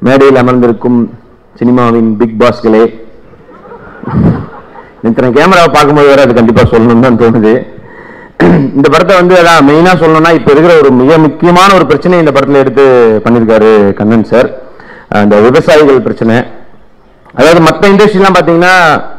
மேடையில் அமர்ந்திருக்கும் சினிமாவின் பிக் பாஸ்களே, இத்தனை கேமராவை பார்க்கும்போது வேற அது கண்டிப்பா சொல்லணும்னு தான் தோணுது. இந்த படத்தை வந்து அதான் மெயினா சொல்லணும்னா இப்ப இருக்கிற ஒரு மிக முக்கியமான ஒரு பிரச்சனை இந்த படத்துல எடுத்து பண்ணியிருக்காரு கண்ணன் சார். அந்த விவசாயிகள் பிரச்சனை. அதாவது மற்ற இண்டஸ்ட்ரிலாம் பாத்தீங்கன்னா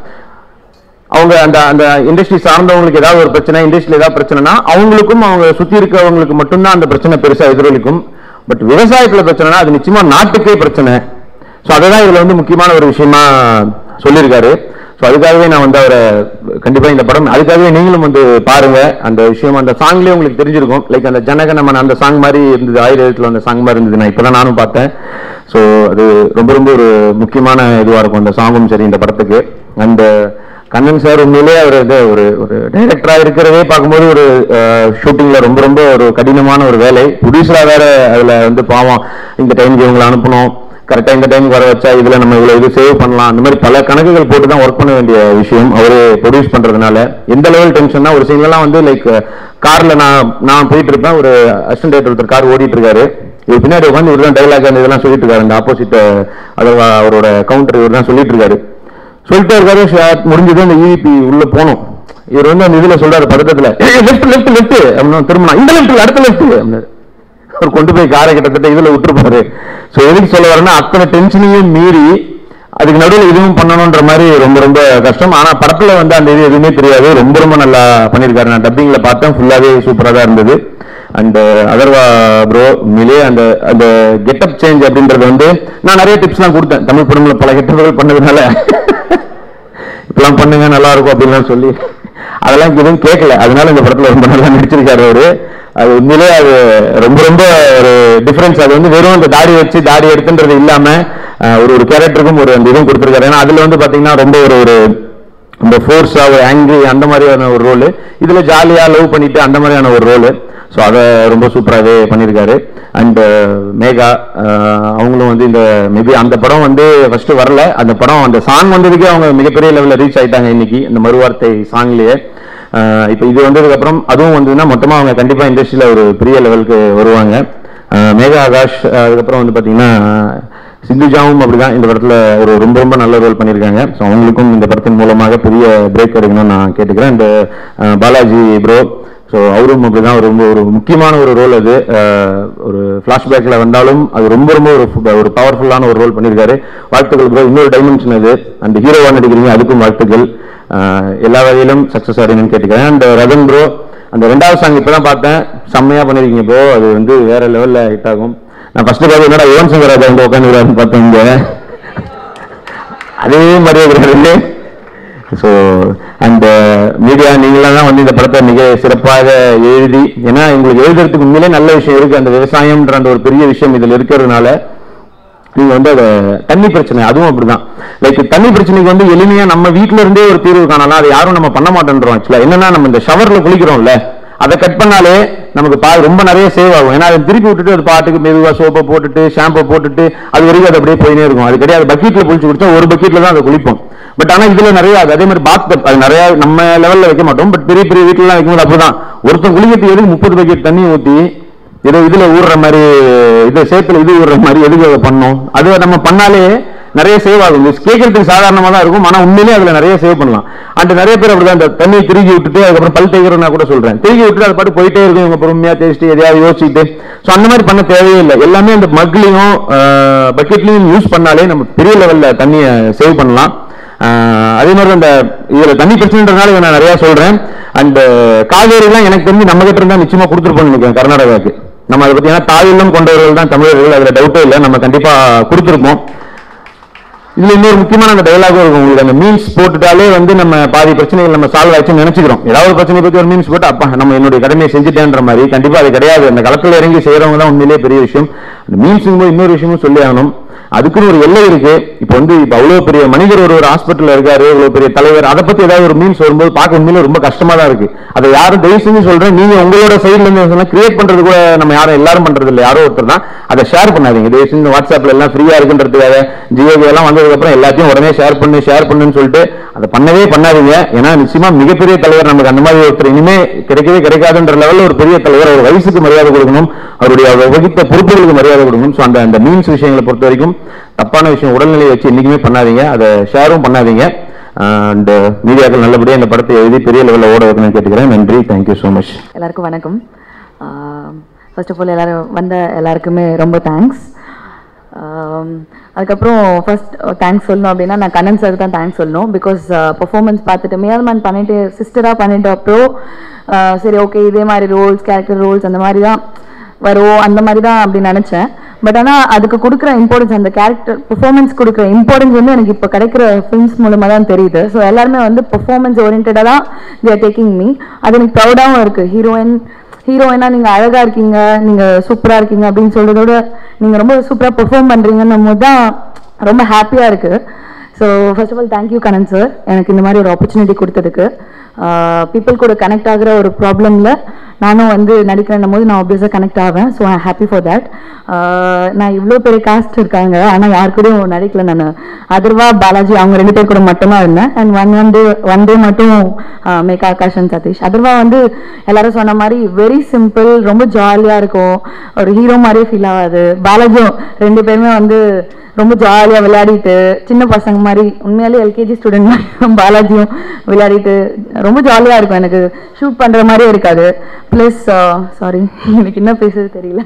அவங்க அந்த அந்த இண்டஸ்ட்ரி சார்ந்தவங்களுக்கு ஏதாவது ஒரு பிரச்சனை, இண்டஸ்ட்ரியில் ஏதாவது பிரச்சனைனா அவங்களுக்கும் அவங்க சுத்தி இருக்கவங்களுக்கு மட்டும்தான் அந்த பிரச்சனை பெருசா எதிரொலிக்கும். பட் விவசாயத்துல பிரச்சனைனா அது நிச்சயமா நாட்டுக்கே பிரச்சனை. ஸோ அதுதான் இதுல வந்து முக்கியமான ஒரு விஷயமா சொல்லியிருக்காரு. ஸோ அதுக்காகவே நான் வந்து அவரை கண்டிப்பா இந்த படம் அதுக்காகவே நீங்களும் வந்து பாருங்க. அந்த விஷயம் அந்த சாங்லேயே உங்களுக்கு தெரிஞ்சிருக்கும். லைக் அந்த ஜனகணமன அந்த சாங் மாதிரி இருந்தது, 1000 அந்த சாங் மாதிரி இருந்தது. நான் இப்பதான் நானும் பார்த்தேன். ஸோ அது ரொம்ப ரொம்ப ஒரு முக்கியமான இதுவா இருக்கும் அந்த சாங்கும் சரி இந்த படத்துக்கு. அந்த கண்ணன் சார் உண்மையிலே அவர் வந்து ஒரு ஒரு டைரக்டரா இருக்கிறதே பார்க்கும்போது ஒரு ஷூட்டிங்ல ரொம்ப ரொம்ப ஒரு கடினமான ஒரு வேலை. ப்ரொடியூசரா வேற அதுல வந்து பாவம் இந்த டைமுக்கு இவங்களை அனுப்பணும், கரெக்டா இந்த டைமுக்கு வர வச்சா இதுல நம்ம இவ்வளவு இது சேவ் பண்ணலாம், அந்த மாதிரி பல கணக்குகள் போட்டு தான் ஒர்க் பண்ண வேண்டிய விஷயம் அவரு ப்ரொடியூஸ் பண்றதுனால. எந்த லெவல் டென்ஷன்னா ஒரு சீன்லாம் வந்து லைக் கார்ல நான் போயிட்டு இருப்பேன், ஒரு அசிஸ்டன்ட் டைரக்டர் ஒருத்தர் கார் ஓடிட்டு இருக்காரு, இவர் பின்னாடி உட்காந்து இவர் தான் டைலாக் அந்த இதெல்லாம் சொல்லிட்டு இருக்காரு, அந்த ஆப்போசிட் அவரோட கவுண்டர் இவர் தான் சொல்லிட்டு இருக்காரு. சொல்லிட்டு இருக்காரு. முடிஞ்சது அந்த இவிபி உள்ள போனோம். இவர் வந்து அந்த இதுல சொல்றாரு பதட்டத்துல லெஃப்ட் லெஃப்ட் லெஃப்ட் அப்படின்னு திரும்பினா இந்த லெஃப்ட் அடுத்த லெஃப்ட் அவர் கொண்டு போய் காரை கிட்டத்தட்ட இதுல விட்டுருப்பாரு. ஸோ எதுக்கு சொல்ல வரேன்னா அத்தனை டென்ஷனையும் மீறி அதுக்கு நடுவில் இதுவும் பண்ணணுன்ற மாதிரி ரொம்ப ரொம்ப கஷ்டம். ஆனா படத்துல வந்து அந்த இது எதுவுமே தெரியாது, ரொம்ப ரொம்ப நல்லா பண்ணியிருக்காரு. நான் டப்பிங்ல பார்த்தேன், ஃபுல்லாவே சூப்பரா தான் இருந்தது. அண்ட் அதர்வா ப்ரோ உண்மையிலே அந்த அந்த கெட்டப் சேஞ்ச் அப்படின்றது வந்து நான் நிறைய டிப்ஸ்லாம் கொடுத்தேன். தமிழ் படம்ல பல கெட்டப்புகள் பண்ணதுனால இப்பெல்லாம் பண்ணுங்க நல்லா இருக்கும் அப்படின்லாம் சொல்லி அதெல்லாம் எதுவும் கேட்கல. அதனால இந்த படத்துல ரொம்ப நல்லா நடிச்சிருக்காரு அவரு. அது உண்மையிலே அது ரொம்ப ரொம்ப ஒரு டிஃபரன்ஸ். அது வந்து வெறும் அந்த தாடி வச்சு தாடி எடுத்துன்றது இல்லாம ஒரு கேரக்டருக்கும் ஒரு அந்த இதுவும் கொடுத்துருக்காரு. ஏன்னா அதுல வந்து பாத்தீங்கன்னா ரொம்ப ஒரு அந்த ஃபோர்ஸா ஒரு ஆங்கிரி அந்த மாதிரியான ஒரு ரோல், இதுல ஜாலியா லவ் பண்ணிட்டு அந்த மாதிரியான ஒரு ரோல். ஸோ அதை ரொம்ப சூப்பராகவே பண்ணியிருக்காரு. அண்ட் மேகா அவங்களும் வந்து இந்த மேபி அந்த படம் வந்து ஃபர்ஸ்ட் வரல, அந்த படம் அந்த சாங் வந்ததுக்கே அவங்க மிகப்பெரிய லெவலில் ரீச் ஆயிட்டாங்க இன்னைக்கு இந்த மறுவார்த்தை சாங்லேயே. இப்போ இது வந்ததுக்கு அப்புறம் அதுவும் வந்ததுன்னா மொத்தமாக அவங்க கண்டிப்பாக இண்டஸ்ட்ரியில் ஒரு பெரிய லெவலுக்கு வருவாங்க. மேகா ஆகாஷ் அதுக்கப்புறம் வந்து பார்த்தீங்கன்னா சிந்துஜாவும் அப்படிதான் இந்த படத்தில் ஒரு ரொம்ப ரொம்ப நல்ல ரோல் பண்ணியிருக்காங்க. ஸோ அவங்களுக்கும் இந்த படத்தின் மூலமாக பெரிய பிரேக் எடுக்கணும்னு நான் கேட்டுக்கிறேன். இந்த பாலாஜி ப்ரோ ஸோ அவரும் அப்படிதான் ரொம்ப ஒரு முக்கியமான ஒரு ரோல். அது ஒரு ஃப்ளாஷ்பேக்கில் வந்தாலும் அது ரொம்ப ரொம்ப ஒரு பவர்ஃபுல்லான ஒரு ரோல் பண்ணியிருக்காரு. வாழ்த்துக்கள் ப்ரோ, இன்னொரு டைமென்ஷன் அது. அந்த ஹீரோவாக நடிக்கிறீங்க, அதுக்கும் வாழ்த்துக்கள். எல்லா வகையிலும் சக்ஸஸ் ஆடுங்கன்னு கேட்டுக்கிறேன். அண்ட் ரதன் ப்ரோ அந்த 2வது சாங் இப்போ தான் பார்த்தேன், செம்மையாக பண்ணியிருக்கீங்க ப்ரோ. அது வந்து வேற லெவலில் ஹிட் ஆகும். நான் ஃபர்ஸ்ட் பார்த்து என்னடா யுவன் சங்கர் ராஜா இங்கே உட்காந்துக்கிறாருன்னு பார்த்தேன். இங்கே அதே மாதிரியே இருக்கிறது. ஸோ அந்த மீடியா நீங்களாம் தான் வந்து இந்த படத்தை மிக சிறப்பாக எழுதி, ஏன்னா உங்களுக்கு எழுதுறதுக்கு உண்மையிலே நல்ல விஷயம் இருக்கு. அந்த விவசாயம்ன்ற அந்த ஒரு பெரிய விஷயம் இதில் இருக்கிறதுனால நீங்க வந்து அதை தண்ணி பிரச்சனை அதுவும் அப்படிதான். லைக் தண்ணி பிரச்சனைக்கு வந்து எளிமையா நம்ம வீட்டுல இருந்தே ஒரு தீர்வு காணலாம். அதை யாரும் நம்ம பண்ண மாட்டேன்றோம். ஆக்சுவலா என்னன்னா நம்ம இந்த ஷவர்ல குளிக்கிறோம்ல, அதை கட் பண்ணாலே நமக்கு ரொம்ப நிறைய சேவ் ஆகும். ஏன்னா அதை திருப்பி விட்டுட்டு அது பாட்டுக்கு மெதுவா சோப்பை போட்டுட்டு ஷாம்பை போட்டுட்டு அது வரைக்கும் அது அப்படியே போயினே இருக்கும். அது கிடையாது, பக்கெட்ல குளிச்சு குடிச்சா ஒரு பக்கெட்ல தான் அதை குளிப்போம். பட் ஆனா இதுல நிறைய அதே மாதிரி பாத் அது நிறைய நம்ம லெவல்ல வைக்க மாட்டோம். பட் பெரிய பெரிய வீட்டுல வைக்கும்போது அப்படிதான் ஒருத்தன் குளிக்கிறதுக்கு எதுக்கு 30 பக்கெட் தண்ணி ஊற்றி ஏதோ இதுல ஊறுற மாதிரி இது சேத்துல இது ஊறுற மாதிரி எதுக்கு அதை பண்ணோம். அது நம்ம பண்ணாலே நிறைய சேவ் ஆகும். கேட்கறதுக்கு சாதாரணமா தான் இருக்கும், ஆனா உண்மையிலேயே அதுல நிறைய சேவ் பண்ணலாம். அண்ட் நிறைய பேர் அப்படிதான் அந்த தண்ணியை திருகி விட்டுட்டு அதுக்கப்புறம் பல் தேய்க்கிறேன் நான் கூட சொல்றேன், திருகி விட்டுட்டு அது பாட்டு போயிட்டே இருக்கும். இவங்க பொறுமையா தேய்ச்சிட்டு எதையாவது யோசிச்சுட்டு. ஸோ அந்த மாதிரி பண்ண தேவையே இல்லை. எல்லாமே அந்த மக்லையும் பக்கெட்லையும் யூஸ் பண்ணாலே நம்ம பெரிய லெவல்ல தண்ணியை சேவ் பண்ணலாம். அதே மாதிரி அந்த இதுல தண்ணி பிரச்சனைன்றதுனால நான் நிறைய சொல்றேன். அண்ட் காவேரிலாம் எனக்கு தெரிஞ்சு நம்ம கிட்ட இருந்தா நிச்சயமா கொடுத்துருப்போம்னு நினைக்கிறேன் கர்நாடகாவுக்கு. நம்ம அதை பத்தி தாயுள்ளம் கொண்டவர்கள் தான் தமிழர்கள், அதுல டவுட்டே இல்லை, நம்ம கண்டிப்பா கொடுத்துருப்போம். இதுல இன்னொரு முக்கியமான அந்த டைலாகும் இருக்கும் உங்களுக்கு. அந்த மீன்ஸ் போட்டுட்டாலே வந்து நம்ம பாதி பிரச்சனைகள் நம்ம சால்வ் ஆச்சுன்னு நினைச்சுக்கிறோம். ஏதாவது பிரச்சனை பத்தி ஒரு மீன்ஸ் போட்டு அப்பா நம்ம என்னுடைய கடமையை செஞ்சுட்டேன்ற மாதிரி. கண்டிப்பா அது கிடையாது. அந்த களத்துல இறங்கி செய்யறவங்க தான் உண்மையிலேயே பெரிய விஷயம். அந்த மீன்ஸும் போது இன்னொரு விஷயமும் சொல்லி ஆகணும். அதுக்குன்னு ஒரு எல்லை இருக்கு. இப்போ வந்து இப்போ அவ்வளவு பெரிய மனிதர் ஒரு ஹாஸ்பிட்டல் இருக்காரு, இவ்வளவு பெரிய தலைவர், அதை பத்தி ஏதாவது ஒரு மீன்ஸ் வரும்போது பார்க்க உண்மையில ரொம்ப கஷ்டமா தான் இருக்கு. அதை யாரும் தயவு செஞ்சு சொல்றேன், நீங்க உங்களோட சைட்ல இருந்து கிரியேட் பண்றது கூட நம்ம யாரும் எல்லாரும் பண்றது இல்லை, யாரோ ஒருத்தர் தான். அதை ஷேர் பண்ணாதீங்க தயவு செஞ்சு. வாட்ஸ்அப்ல எல்லாம் ஃப்ரீயா இருக்குன்றதுக்காக ஜியோ எல்லாம் வந்ததுக்கு அப்புறம் எல்லாத்தையும் உடனே ஷேர் பண்ணுன்னு சொல்லிட்டு அதை பண்ணவே பண்ணாதீங்க. ஏன்னா நிச்சயமா மிகப்பெரிய தலைவர் நமக்கு அந்த மாதிரி ஒருத்தர் இனிமே கிடைக்கவே கிடைக்காதுன்ற லெவலில் ஒரு பெரிய தலைவர், ஒரு வயசுக்கு மரியாதை கொடுக்கணும், அவருடைய வகித்த பொறுப்புகளுக்கு மரியாதை கொடுக்கணும். ஸோ அந்த மீன்ஸ் விஷயங்களை பொறுத்த வரைக்கும் தப்பான விஷயம் உடல்நிலையை வச்சு என்றைக்குமே பண்ணாதீங்க, அதை ஷேரும் பண்ணாதீங்க. அண்ட் மீடியாக்கள் நல்லபடியாக இந்த படத்தை எழுதி பெரிய லெவலில் ஓட வைக்கணும்னு கேட்டுக்கிறேன். நன்றி, தேங்க்யூ ஸோ மச். எல்லாருக்கும் வணக்கம். ஃபர்ஸ்ட் ஆஃப் ஆல் எல்லாரும் வந்த எல்லாருக்குமே ரொம்ப தேங்க்ஸ். அதுக்கப்புறம் ஃபர்ஸ்ட் தேங்க்ஸ் சொல்லணும் அப்படின்னா நான் கண்ணன் சார் தான் தேங்க்ஸ் சொல்லணும். பிகாஸ் பர்ஃபார்மன்ஸ் பார்த்துட்டு மேல்மேன் பண்ணிட்டு சிஸ்டராக பண்ணிட்டு அப்புறம் சரி ஓகே இதே மாதிரி ரோல்ஸ் கேரக்டர் ரோல்ஸ் அந்த மாதிரி தான் வரும், அந்த மாதிரி தான் அப்படி நினச்சேன். பட் ஆனால் அதுக்கு கொடுக்குற இம்பார்ட்டன்ஸ், அந்த கேரக்டர் பெர்ஃபார்மன்ஸ் கொடுக்குற இம்பார்ட்டன்ஸ் வந்து எனக்கு இப்போ கிடைக்கிற ஃபிலிம்ஸ் மூலமாக தான் தெரியுது. ஸோ எல்லாருமே வந்து பெர்ஃபார்மன்ஸ் ஓரியன்டாக தான் தே ஆர் டேக்கிங் மீ. அது எனக்கு ப்ரௌடாகவும் இருக்குது. ஹீரோயினா நீங்கள் அழகாக இருக்கீங்க, நீங்கள் சூப்பராக இருக்கீங்க அப்படின்னு சொல்கிறதோட நீங்கள் ரொம்ப சூப்பராக பெர்ஃபார்ம் பண்ணுறீங்கன்னும் போது தான் ரொம்ப ஹாப்பியாக இருக்குது. So first of all thank you Kannan sir, எனக்கு இந்த மாதிரி ஒரு ஆப்பர்ச்சுனிட்டி கொடுத்ததுக்கு. பீப்புள் கூட கனெக்ட் ஆகிற ஒரு ப்ராப்ளமில் நானும் வந்து நடிக்கிறேன்னும் போது நான் ஆப்வியஸாக கனெக்ட் ஆவேன். So I happy for that. நான் இவ்வளோ பெரிய காஸ்ட் இருக்காங்க, ஆனால் யாரு கூடயும் நடிக்கல. நான் அதர்வா பாலாஜி அவங்க 2 பேர் கூட மட்டும்தான் இருந்தேன். அண்ட் ஒன் டே மட்டும் மேகா ஆகாஷ் அண்ட் சதீஷ். அதர்வா வந்து எல்லாரும் சொன்ன மாதிரி வெரி சிம்பிள், ரொம்ப ஜாலியாக இருக்கும், ஒரு ஹீரோ மாதிரியே ஃபீல் ஆகாது. பாலாஜியும் 2 பேருமே வந்து ரொம்ப ஜாலியாக விளையாடிட்டு சின்ன பசங்க மாதிரி, உண்மையாலே எல்கேஜி ஸ்டூடெண்ட் மாதிரி பாலாஜியும் விளையாடிட்டு ரொம்ப ஜாலியாக இருக்கும். எனக்கு ஷூட் பண்ணுற மாதிரியே இருக்காது. ப்ளஸ் சாரி எனக்கு என்ன பேசுறது தெரியல.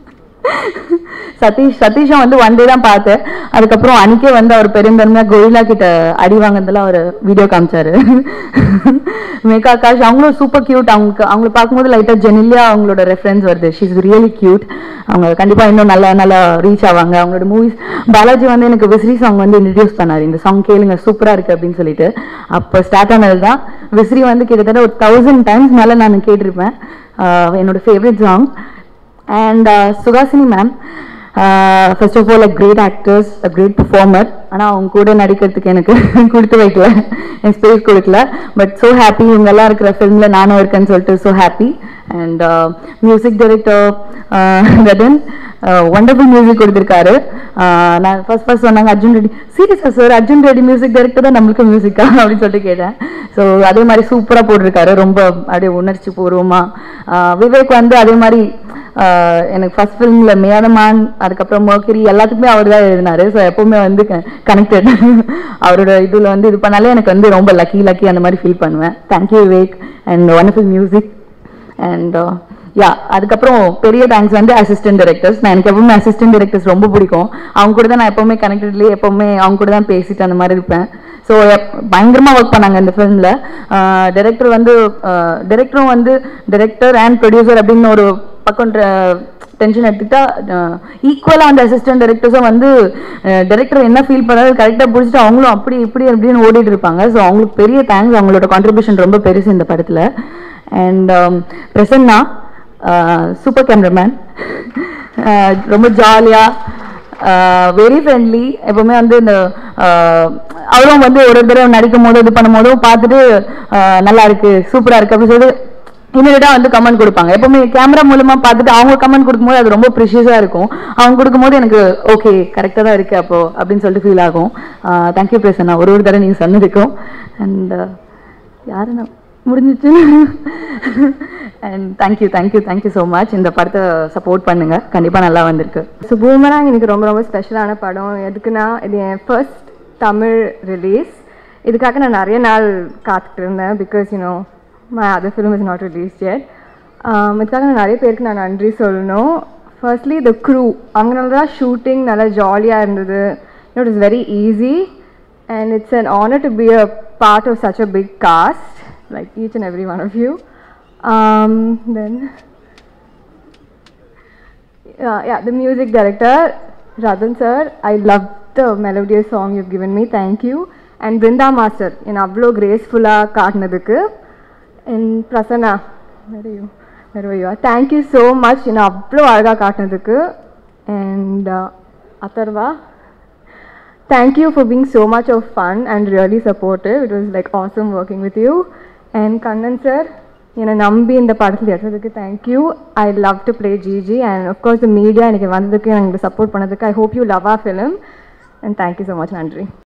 சதீஷும் வந்து ஒன் டே தான் பார்த்தேன். அதுக்கப்புறம் அன்னைக்கே வந்து அவர் பெருந்தன்மையாக கொரில்லா கிட்ட அடி வாங்கினதெல்லாம் அவர் வீடியோ காமிச்சாரு. மேகா ஆகாஷ் அவங்களும் சூப்பர் கியூட். அவங்கள பார்க்கும்போது லைட்டாக ஜெனிலியா அவங்களோட ரெஃபரன்ஸ் வருது. She is really cute. அவங்க கண்டிப்பாக இன்னும் நல்லா ரீச் ஆவாங்க அவங்களோட மூவிஸ். பாலாஜி வந்து எனக்கு விசிறி சாங் வந்து இன்ட்ரடியூஸ் பண்ணார். இந்த சாங் கேளுங்க சூப்பராக இருக்குது அப்படின்னு சொல்லிட்டு. அப்போ ஸ்டார்ட் ஆனது தான் விசிறி. வந்து கிட்டத்தட்ட ஒரு 1000 டைம்ஸ் மேலே நான் கேட்டிருப்பேன். என்னோட favourite song. And Suhasini ma'am, first of all a great actress, a great performer. ஆனால் அவங்க கூட நடிக்கிறதுக்கு எனக்கு கொடுத்து வைக்கல, என் ஸ்பேஸ் கொடுக்கல. பட் ஸோ ஹாப்பி இவங்கெல்லாம் இருக்கிற ஃபிலிமில் நானும் இருக்கேன்னு சொல்லிட்டு so happy. And music director கதன் வண்டர்ஃபுல் மியூசிக் கொடுத்துருக்காரு. நான் ஃபர்ஸ்ட் சொன்னாங்க அர்ஜுன் ரெட்டி. சீரியஸா sir, Arjun Reddy music director தான் நம்மளுக்கு மியூசிக்கா அப்படின்னு சொல்லிட்டு கேட்டேன். ஸோ அதே மாதிரி சூப்பராக போட்டிருக்காரு, ரொம்ப அப்படியே உணர்ச்சி பூர்வமாக. விவேக் வந்து அதே மாதிரி எனக்கு ஃபர்ஸ்ட் ஃபிலிமில் மேதமான், அதுக்கப்புறம் மர்க்கரி எல்லாத்துக்குமே அவர் தான் எழுதினாரு. ஸோ எப்போவுமே வந்து கனெக்டட். அவரோட இதில் வந்து இது பண்ணாலே எனக்கு வந்து ரொம்ப லக்கி அந்த மாதிரி ஃபீல் பண்ணுவேன். Thank you Vivek and wonderful music. And அதுக்கப்புறம் பெரிய தேங்க்ஸ் வந்து அசிஸ்டன்ட் டைரக்டர்ஸ். நான் எனக்கு எப்பவுமே அசிஸ்டன்ட் டைரக்டர்ஸ் ரொம்ப பிடிக்கும். அவங்க கூட தான் நான் எப்பவுமே கனெக்டட்லேயே எப்பவுமே அவங்க கூட தான் பேசிட்டு அந்த மாதிரி இருப்பேன். ஸோ பயங்கரமாக ஒர்க் பண்ணாங்க இந்த ஃபிலிமில். டைரக்டரும் வந்து டைரக்டர் அண்ட் ப்ரொடியூசர் அப்படின்னு ஒரு பக்கம் டென்ஷன் எடுத்துக்கிட்டா ஈக்குவலாக அந்த அசிஸ்டன்ட் டைரக்டர்ஸும் வந்து டைரக்டர் என்ன ஃபீல் பண்ணாரு கரெக்டாக பிடிச்சிட்டு அவங்களும் அப்படி இப்படி அப்படின்னு ஓடிட்டு இருப்பாங்க. ஸோ அவங்களுக்கு பெரிய தேங்க்ஸ். அவங்களோட கான்ட்ரிபியூஷன் ரொம்ப பெருசு இந்த படத்தில். அண்ட் பிரசன்னா சூப்பர் கேமராமேன், ரொம்ப ஜாலியாக வெரி ஃப்ரெண்ட்லி. எப்பவுமே வந்து இந்த அவரும் வந்து ஒரு தடவை நடிக்கும் போது இது பண்ணும் போதும் பார்த்துட்டு நல்லா இருக்கு சூப்பராக இருக்கு அப்படின்னு சொல்லிட்டு இமீடியட்டாக வந்து கமெண்ட் கொடுப்பாங்க. எப்பவுமே கேமரா மூலமாக பார்த்துட்டு அவங்க கமெண்ட் கொடுக்கும்போது அது ரொம்ப ப்ரிஷியஸாக இருக்கும். அவங்க கொடுக்கும்போது எனக்கு ஓகே கரெக்டாக தான் இருக்குது அப்போ அப்படின்னு சொல்லிட்டு ஃபீல் ஆகும். தேங்க்யூ பிரசன்னா, ஒரு தடவை நீங்கள் சொன்னதுக்கும். அண்ட் யாருன்னா முடிஞ்சிச்சு. And thank you so much. இந்த படத்தை சப்போர்ட் பண்ணுங்க, கண்டிப்பாக நல்லா வந்திருக்கு. ஸோ பூமராங் எனக்கு ரொம்ப ஸ்பெஷலான படம். எதுக்குன்னா இது என் ஃபர்ஸ்ட் தமிழ் ரிலீஸ். இதுக்காக நான் நிறைய நாள் காத்துட்டு இருந்தேன். Because you know my other film is not released yet. இதுக்காக நான் நிறைய பேருக்கு நான் நன்றி சொல்லணும். ஃபர்ஸ்ட்லி த க்ரூ, அவங்களால தான் ஷூட்டிங் நல்லா ஜாலியாக இருந்தது. It is very easy and it's an honor to be a part of such a big cast like each and every one of you. Then the music director Radhan sir, I loved the melodious song you've given me, thank you. And Brinda master in avlo graceful-a kaatnadukku. And Prasanna, where are you? Thank you so much in avlo alaga kaatnadukku. And Atharva, thank you for being so much of fun and really supportive. It was like awesome working with you. And Kannan sir, என்னை நம்பி இந்த படத்தில் எடுத்ததுக்கு thank you. I love to play GG and of course the media எனக்கு வந்ததுக்கு எனக்கு support பண்ணதுக்கு. I hope you love our film and thank you so much. நன்றி.